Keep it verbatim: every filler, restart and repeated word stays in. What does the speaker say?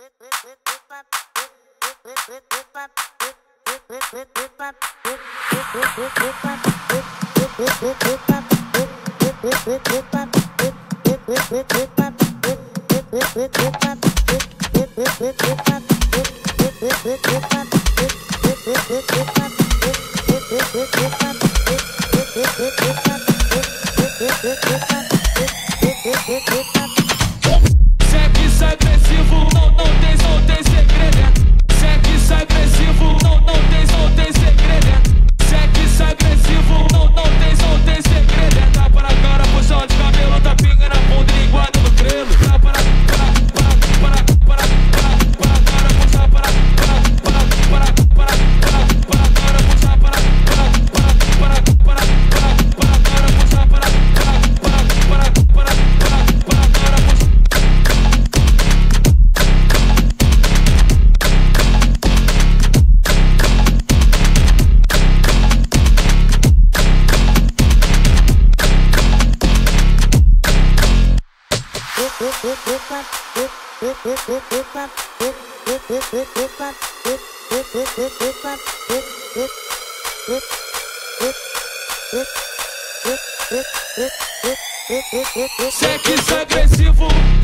Sexo agressivo, não, não tem, não tem segredo. Sexo agressivo, não, não tem, não tem segredo. Sexo agressivo, não, não tem, não tem segredo. Tá para a cara, puxão de cabelo, tá pinga na bunda e linguada no grelo. Tá para, para, para, para, para, para, para a cara, puxar para, para, para, para, para, para, para a cara, puxar para, para, para, para, para, para, para a cara, puxar para, para, para, para, para, para, para a cara, puxar. Sexo agressivo.